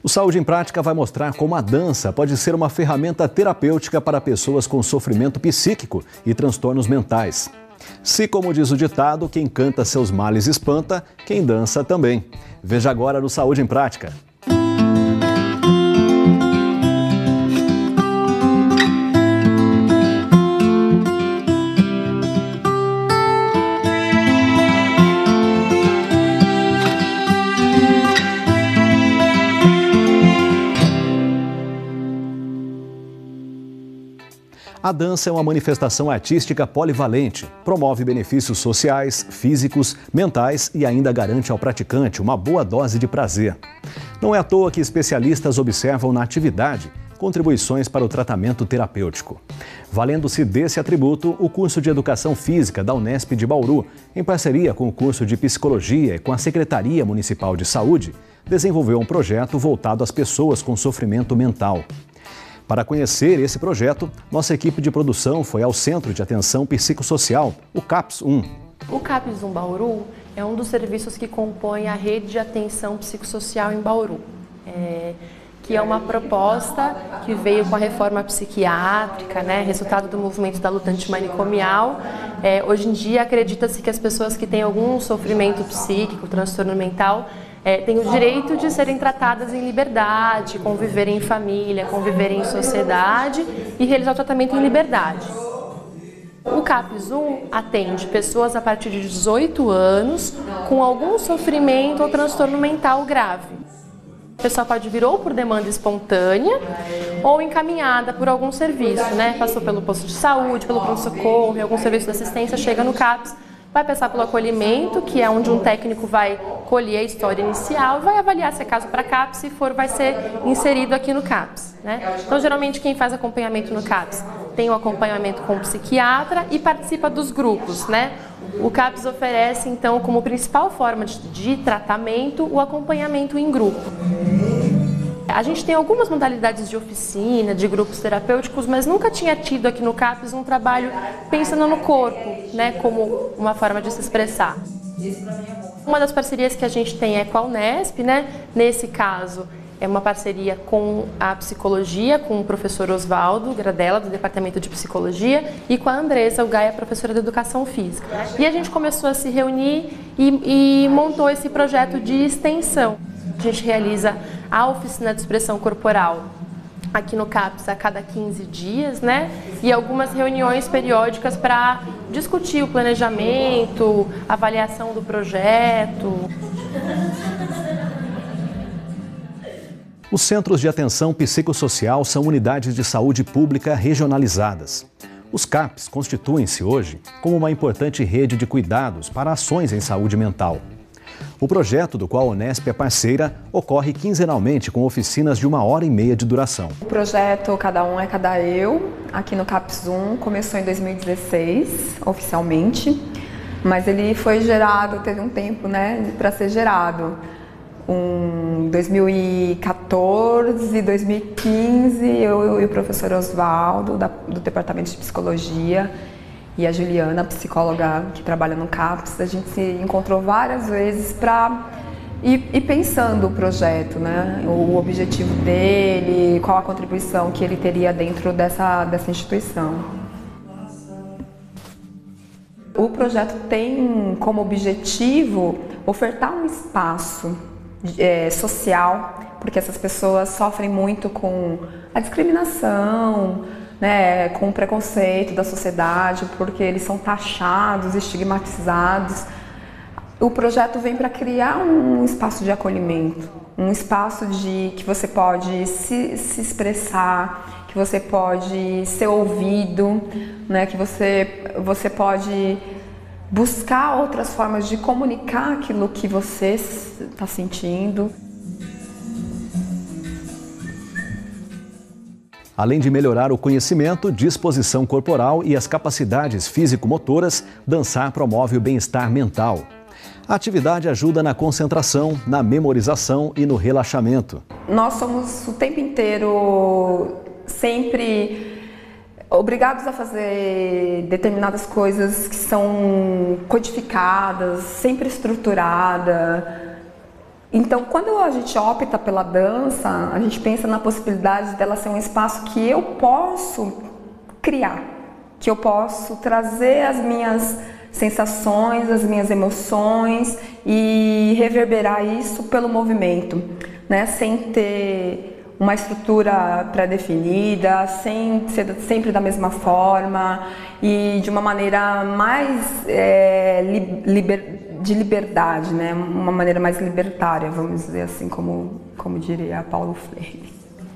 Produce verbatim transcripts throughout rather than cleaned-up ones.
O Saúde em Prática vai mostrar como a dança pode ser uma ferramenta terapêutica para pessoas com sofrimento psíquico e transtornos mentais. Se, como diz o ditado, quem canta seus males espanta, quem dança também. Veja agora no Saúde em Prática. A dança é uma manifestação artística polivalente, promove benefícios sociais, físicos, mentais e ainda garante ao praticante uma boa dose de prazer. Não é à toa que especialistas observam na atividade contribuições para o tratamento terapêutico. Valendo-se desse atributo, o curso de Educação Física da Unesp de Bauru, em parceria com o curso de Psicologia e com a Secretaria Municipal de Saúde, desenvolveu um projeto voltado às pessoas com sofrimento mental. Para conhecer esse projeto, nossa equipe de produção foi ao Centro de Atenção Psicossocial, o CAPS um. O CAPS um Bauru é um dos serviços que compõe a rede de atenção psicossocial em Bauru, é, que é uma proposta que veio com a reforma psiquiátrica, né, resultado do movimento da luta antimanicomial. É, hoje em dia acredita-se que as pessoas que têm algum sofrimento psíquico, transtorno mental, É, têm o direito de serem tratadas em liberdade, conviverem em família, conviverem em sociedade e realizar o tratamento em liberdade. O CAPS um atende pessoas a partir de dezoito anos com algum sofrimento ou transtorno mental grave. A pessoa pode vir ou por demanda espontânea ou encaminhada por algum serviço, né? Passou pelo posto de saúde, pelo pronto-socorro, algum serviço de assistência, chega no CAPS, vai passar pelo acolhimento, que é onde um técnico vai colher a história inicial, vai avaliar se é caso para CAPS, se for, vai ser inserido aqui no CAPS, né? Então, geralmente, quem faz acompanhamento no CAPS tem o acompanhamento com o psiquiatra e participa dos grupos, né? O CAPS oferece, então, como principal forma de, de tratamento, o acompanhamento em grupo. A gente tem algumas modalidades de oficina, de grupos terapêuticos, mas nunca tinha tido aqui no CAPS um trabalho pensando no corpo, né, como uma forma de se expressar. Uma das parcerias que a gente tem é com a Unesp, né? Nesse caso, é uma parceria com a psicologia, com o professor Osvaldo Gradella, do Departamento de Psicologia, e com a Andresa Ugaia, professora de Educação Física. E a gente começou a se reunir e, e montou esse projeto de extensão. A gente realiza a oficina de expressão corporal aqui no CAPS a cada quinze dias, né? E algumas reuniões periódicas para discutir o planejamento, avaliação do projeto. Os Centros de Atenção Psicossocial são unidades de saúde pública regionalizadas. Os CAPs constituem-se hoje como uma importante rede de cuidados para ações em saúde mental. O projeto, do qual a Unesp é parceira, ocorre quinzenalmente com oficinas de uma hora e meia de duração. O projeto Cada Um é Cada Eu, aqui no CAPS um, começou em dois mil e dezesseis, oficialmente, mas ele foi gerado, teve um tempo, né, para ser gerado. Em dois mil e quatorze, dois mil e quinze, eu e o professor Osvaldo, do Departamento de Psicologia, e a Juliana, psicóloga que trabalha no CAPS, a gente se encontrou várias vezes para ir, ir pensando o projeto, né? O objetivo dele, qual a contribuição que ele teria dentro dessa, dessa instituição. O projeto tem como objetivo ofertar um espaço é, social, porque essas pessoas sofrem muito com a discriminação, né, com o preconceito da sociedade, porque eles são taxados, estigmatizados. O projeto vem para criar um espaço de acolhimento, um espaço de que você pode se, se expressar, que você pode ser ouvido, né, que você, você pode buscar outras formas de comunicar aquilo que você está sentindo. Além de melhorar o conhecimento, disposição corporal e as capacidades físico-motoras, dançar promove o bem-estar mental. A atividade ajuda na concentração, na memorização e no relaxamento. Nós somos o tempo inteiro sempre obrigados a fazer determinadas coisas que são codificadas, sempre estruturada. Então, quando a gente opta pela dança, a gente pensa na possibilidade dela ser um espaço que eu posso criar, que eu posso trazer as minhas sensações, as minhas emoções e reverberar isso pelo movimento, né? Sem ter uma estrutura pré-definida, sem ser sempre da mesma forma e de uma maneira mais é, liber, de liberdade, né? Uma maneira mais libertária, vamos dizer assim, como, como diria Paulo Freire.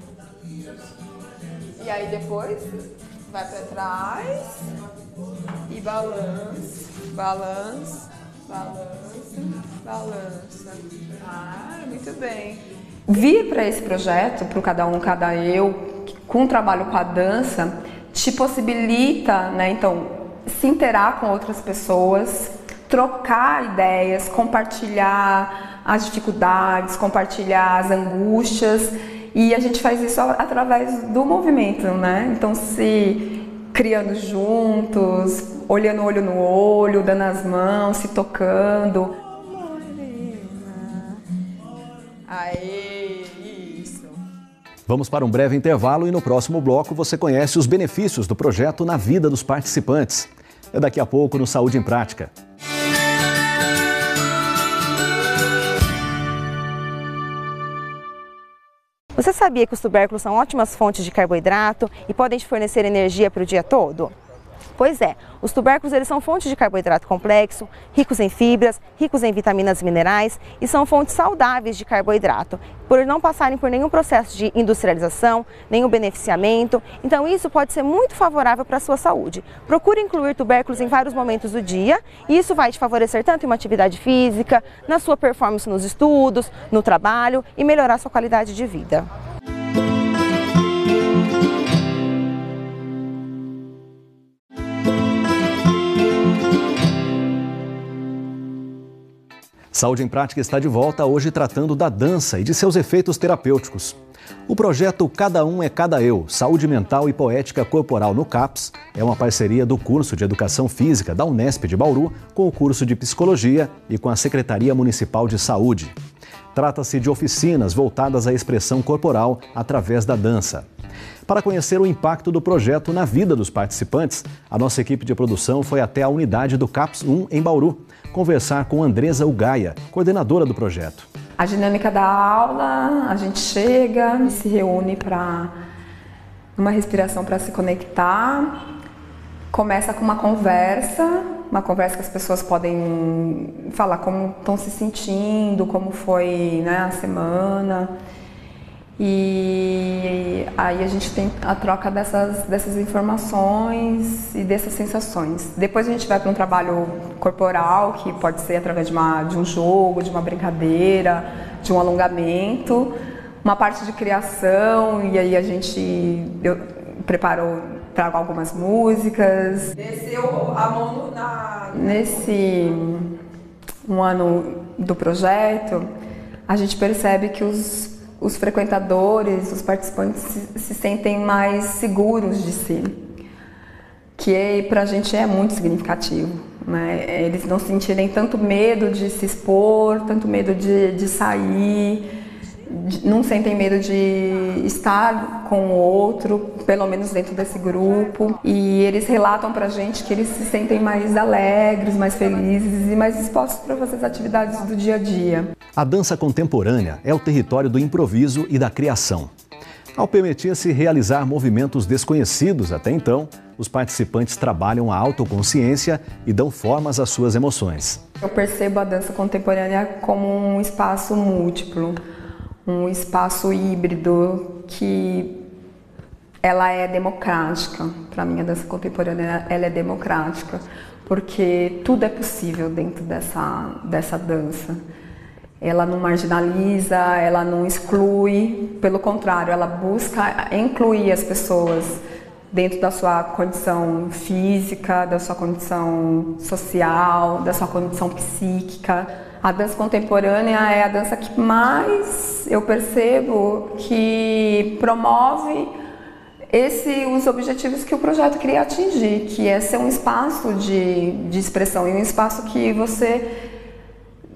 E aí depois vai para trás e balança, balança, balança, balança. Ah, muito bem. Vir para esse projeto, para o Cada Um, Cada Eu, com o trabalho com a dança, te possibilita, né, então, se interar com outras pessoas, trocar ideias, compartilhar as dificuldades, compartilhar as angústias, e a gente faz isso através do movimento, né? Então, se criando juntos, olhando olho no olho, dando as mãos, se tocando. Aê, isso. Vamos para um breve intervalo e no próximo bloco você conhece os benefícios do projeto na vida dos participantes. É daqui a pouco no Saúde em Prática. Você sabia que os tubérculos são ótimas fontes de carboidrato e podem te fornecer energia para o dia todo? Pois é, os tubérculos eles são fontes de carboidrato complexo, ricos em fibras, ricos em vitaminas e minerais e são fontes saudáveis de carboidrato, por não passarem por nenhum processo de industrialização, nenhum beneficiamento, então isso pode ser muito favorável para a sua saúde. Procure incluir tubérculos em vários momentos do dia e isso vai te favorecer tanto em uma atividade física, na sua performance nos estudos, no trabalho e melhorar a sua qualidade de vida. Saúde em Prática está de volta hoje tratando da dança e de seus efeitos terapêuticos. O projeto Cada Um é Cada Eu, Saúde Mental e Poética Corporal no CAPS, é uma parceria do curso de Educação Física da Unesp de Bauru com o curso de Psicologia e com a Secretaria Municipal de Saúde. Trata-se de oficinas voltadas à expressão corporal através da dança. Para conhecer o impacto do projeto na vida dos participantes, a nossa equipe de produção foi até a unidade do CAPS um em Bauru, conversar com Andresa Ugaia, coordenadora do projeto. A dinâmica da aula, a gente chega, se reúne para uma respiração para se conectar, começa com uma conversa, uma conversa que as pessoas podem falar como estão se sentindo, como foi, né, a semana. E aí a gente tem a troca dessas, dessas informações e dessas sensações. Depois a gente vai para um trabalho corporal, que pode ser através de, uma, de um jogo, de uma brincadeira, de um alongamento. Uma parte de criação, e aí a gente eu, preparou, trago algumas músicas. Desceu a mão na... Nesse um ano do projeto, a gente percebe que os Os frequentadores, os participantes se, se sentem mais seguros de si, que para a gente é muito significativo, né? Eles não sentirem tanto medo de se expor, tanto medo de, de sair, de, não sentem medo de estar com o outro, pelo menos dentro desse grupo. E eles relatam para a gente que eles se sentem mais alegres, mais felizes e mais dispostos para fazer as atividades do dia a dia. A dança contemporânea é o território do improviso e da criação. Ao permitir-se realizar movimentos desconhecidos até então, os participantes trabalham a autoconsciência e dão formas às suas emoções. Eu percebo a dança contemporânea como um espaço múltiplo, um espaço híbrido que ela é democrática. Para mim, a dança contemporânea ela é democrática, porque tudo é possível dentro dessa, dessa dança. Ela não marginaliza, ela não exclui, pelo contrário, ela busca incluir as pessoas dentro da sua condição física, da sua condição social, da sua condição psíquica. A dança contemporânea é a dança que mais eu percebo que promove esse, os objetivos que o projeto queria atingir, que é ser um espaço de, de expressão e um espaço que você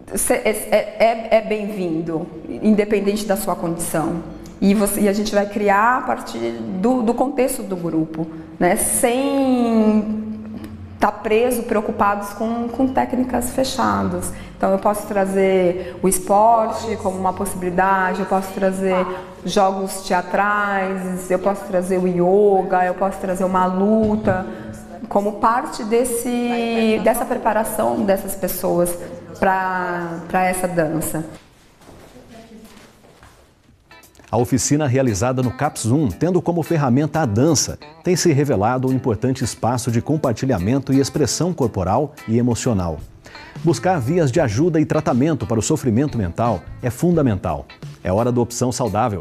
é, é, é bem-vindo, independente da sua condição. E, você, e a gente vai criar a partir do, do contexto do grupo, né? Sem estar preso, preocupados com, com técnicas fechadas. Então eu posso trazer o esporte como uma possibilidade, eu posso trazer jogos teatrais, eu posso trazer o yoga, eu posso trazer uma luta, como parte desse, dessa preparação dessas pessoas para essa dança. A oficina realizada no CAPS um, tendo como ferramenta a dança, tem se revelado um importante espaço de compartilhamento e expressão corporal e emocional. Buscar vias de ajuda e tratamento para o sofrimento mental é fundamental. É hora da opção saudável.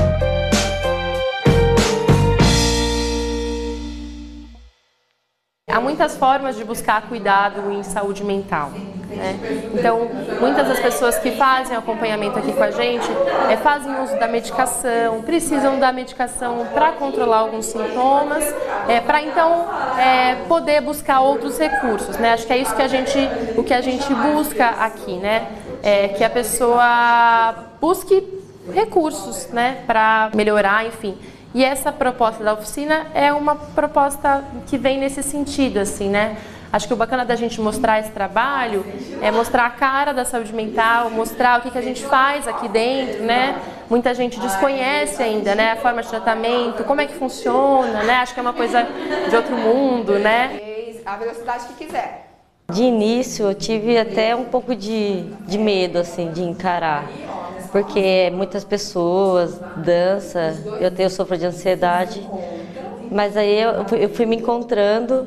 Há muitas formas de buscar cuidado em saúde mental, né? Então, muitas das pessoas que fazem acompanhamento aqui com a gente é, fazem uso da medicação, precisam da medicação para controlar alguns sintomas, é, para então é, poder buscar outros recursos, né? Acho que é isso que a gente, o que a gente busca aqui, né? É que a pessoa busque recursos, né, para melhorar, enfim. E essa proposta da oficina é uma proposta que vem nesse sentido, assim, né? Acho que o bacana da gente mostrar esse trabalho é mostrar a cara da saúde mental, mostrar o que, que a gente faz aqui dentro, né? Muita gente desconhece ainda, né, a forma de tratamento, como é que funciona, né? Acho que é uma coisa de outro mundo, né? A velocidade que quiser. De início eu tive até um pouco de, de medo, assim, de encarar. Porque muitas pessoas, dança, eu, tenho, eu sofro de ansiedade, mas aí eu fui, eu fui me encontrando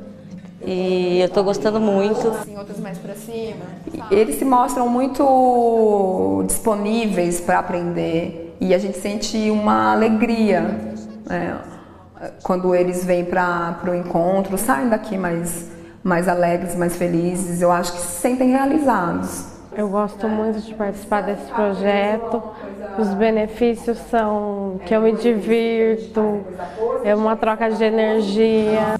e eu estou gostando muito. Assim, outras mais para cima. Eles se mostram muito disponíveis para aprender e a gente sente uma alegria, né, quando eles vêm para o encontro, saem daqui mais, mais alegres, mais felizes, eu acho que se sentem realizados. Eu gosto muito de participar desse projeto, os benefícios são que eu me divirto, é uma troca de energia.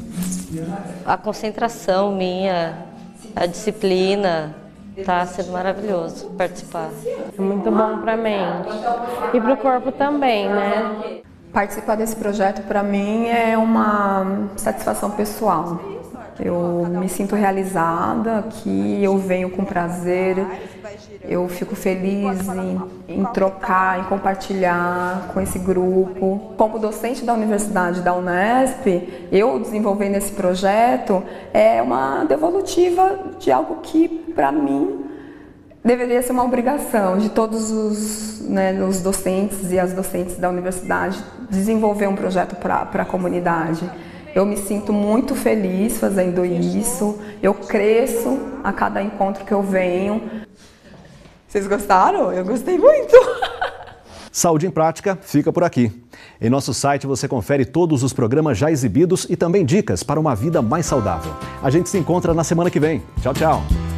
A concentração minha, a disciplina, está sendo maravilhoso participar. É muito bom para a mente e para o corpo também, né? Participar desse projeto para mim é uma satisfação pessoal. Eu me sinto realizada aqui, eu venho com prazer, eu fico feliz em, em trocar, em compartilhar com esse grupo. Como docente da Universidade da Unesp, eu desenvolvendo esse projeto é uma devolutiva de algo que, para mim, deveria ser uma obrigação de todos os, né, os docentes e as docentes da universidade desenvolver um projeto para a comunidade. Eu me sinto muito feliz fazendo isso, eu cresço a cada encontro que eu venho. Vocês gostaram? Eu gostei muito! Saúde em Prática fica por aqui. Em nosso site você confere todos os programas já exibidos e também dicas para uma vida mais saudável. A gente se encontra na semana que vem. Tchau, tchau!